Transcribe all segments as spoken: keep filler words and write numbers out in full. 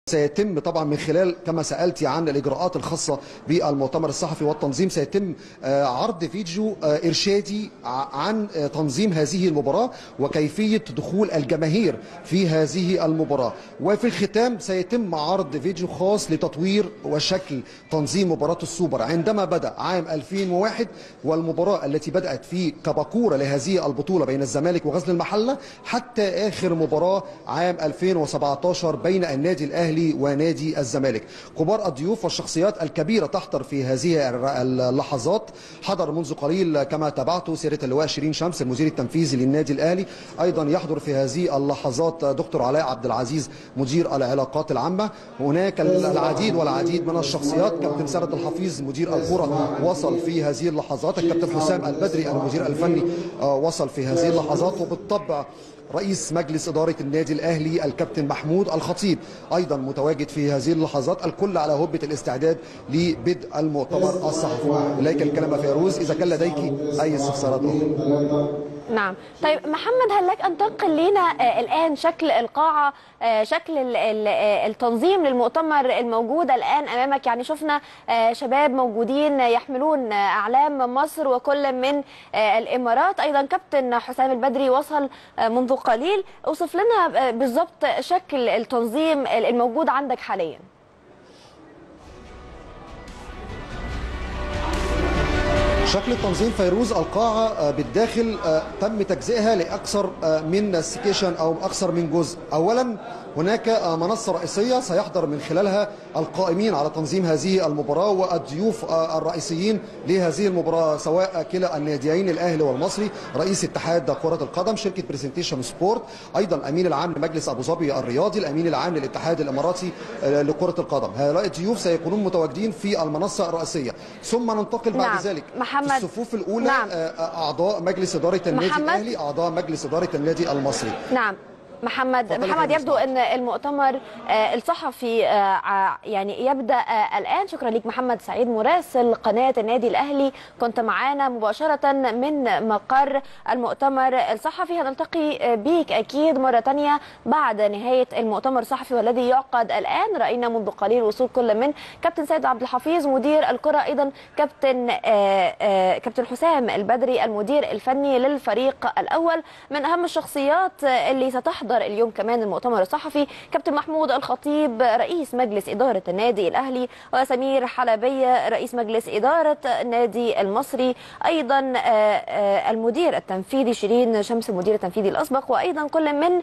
سيتم طبعا من خلال كما سألتي عن الإجراءات الخاصة بالمؤتمر الصحفي والتنظيم، سيتم عرض فيديو إرشادي عن تنظيم هذه المباراة وكيفية دخول الجماهير في هذه المباراة، وفي الختام سيتم عرض فيديو خاص لتطوير وشكل تنظيم مباراة السوبر عندما بدأ عام ألفين وواحد، والمباراة التي بدأت في كباكورة لهذه البطولة بين الزمالك وغزل المحلة حتى آخر مباراة عام ألفين وسبعة عشر بين النادي الأهلي ونادي الزمالك. كبار الضيوف والشخصيات الكبيرة تحضر في هذه اللحظات. حضر منذ قليل كما تابعته سيادة اللواء شيرين شمس المدير التنفيذي للنادي الأهلي، أيضا يحضر في هذه اللحظات دكتور علاء عبد العزيز مدير العلاقات العامة. هناك العديد والعديد من الشخصيات. كابتن سند الحفيظ مدير الكرة وصل في هذه اللحظات، الكابتن حسام البدري المدير الفني وصل في هذه اللحظات، وبالطبع رئيس مجلس إدارة النادي الأهلي الكابتن محمود الخطيب أيضا متواجد في هذه اللحظات. الكل على هبة الاستعداد لبدء المؤتمر الصحفي. إليك الكلمة فيروز إذا كان لديك أي استفسارات أخرى. نعم. طيب محمد، هل لك أن تنقل لنا الآن شكل القاعة، شكل التنظيم للمؤتمر الموجود الآن أمامك؟ يعني شفنا شباب موجودين يحملون أعلام مصر وكل من الإمارات، أيضا كابتن حسام البدري وصل منذ قليل. اوصف لنا بالضبط شكل التنظيم الموجود عندك حاليا. شكل التنظيم فيروز، القاعة بالداخل تم تجزئها لأكثر من سكيشن أو أكثر من جزء. أولا هناك منصة رئيسية سيحضر من خلالها القائمين على تنظيم هذه المباراة والضيوف الرئيسيين لهذه المباراة، سواء كلا الناديين الأهلي والمصري، رئيس اتحاد كرة القدم، شركة بريزنتيشن سبورت، أيضا الأمين العام لمجلس أبو ظبي الرياضي، الأمين العام للاتحاد الإماراتي لكرة القدم. هؤلاء الضيوف سيكونون متواجدين في المنصة الرئيسية، ثم ننتقل بعد نعم. ذلك محمد. في الصفوف الأولى نعم. أعضاء مجلس إدارة النادي محمد. الأهلي، أعضاء مجلس إدارة النادي المصري. نعم. محمد محمد يبدو ان المؤتمر الصحفي يعني يبدا الان. شكرا لك محمد سعيد مراسل قناه النادي الاهلي، كنت معانا مباشره من مقر المؤتمر الصحفي. هنلتقي بيك اكيد مره ثانيه بعد نهايه المؤتمر الصحفي والذي يعقد الان. راينا منذ قليل وصول كل من كابتن سيد عبد الحفيظ مدير الكره، ايضا كابتن كابتن حسام البدري المدير الفني للفريق الاول. من اهم الشخصيات اللي ستحضر اليوم كمان المؤتمر الصحفي كابتن محمود الخطيب رئيس مجلس إدارة النادي الأهلي، وسمير حلبية رئيس مجلس إدارة النادي المصري، أيضا المدير التنفيذي شيرين شمس المدير التنفيذي الأسبق، وأيضا كل من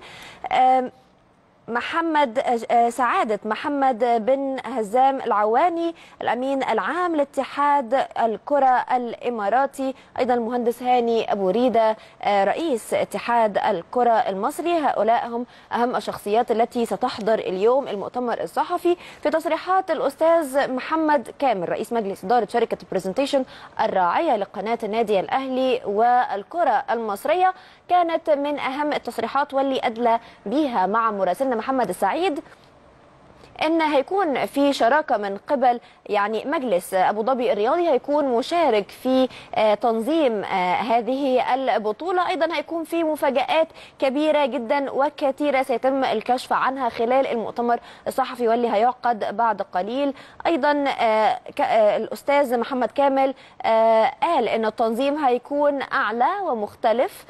محمد سعادة محمد بن هزام العواني الأمين العام لاتحاد الكرة الإماراتي، أيضا المهندس هاني أبو ريدة رئيس اتحاد الكرة المصري. هؤلاء هم أهم الشخصيات التي ستحضر اليوم المؤتمر الصحفي. في تصريحات الأستاذ محمد كامل رئيس مجلس إدارة شركة بريزنتيشن الراعية لقناة النادي الأهلي والكرة المصرية، كانت من أهم التصريحات واللي أدلى بها مع مراسلنا محمد السعيد ان هيكون في شراكه من قبل يعني مجلس ابو ظبي الرياضي، هيكون مشارك في تنظيم هذه البطوله. ايضا هيكون في مفاجآت كبيره جدا وكثيره سيتم الكشف عنها خلال المؤتمر الصحفي واللي هيعقد بعد قليل. ايضا الاستاذ محمد كامل قال ان التنظيم هيكون اعلى ومختلف،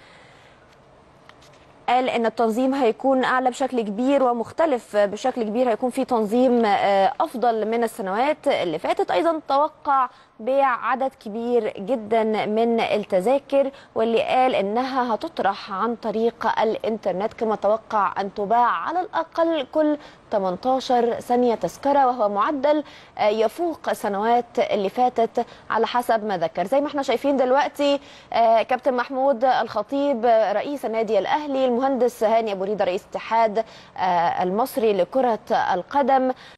قال ان التنظيم هيكون اعلى بشكل كبير ومختلف بشكل كبير، هيكون في تنظيم افضل من السنوات اللي فاتت. ايضا توقع بيع عدد كبير جدا من التذاكر، واللي قال انها هتطرح عن طريق الانترنت، كما توقع ان تباع على الاقل كل ثمانية عشر ثانية تذكرة، وهو معدل يفوق السنوات اللي فاتت على حسب ما ذكر. زي ما احنا شايفين دلوقتي كابتن محمود الخطيب رئيس النادي الأهلي، المهندس هاني أبو ريدة رئيس الاتحاد المصري لكرة القدم.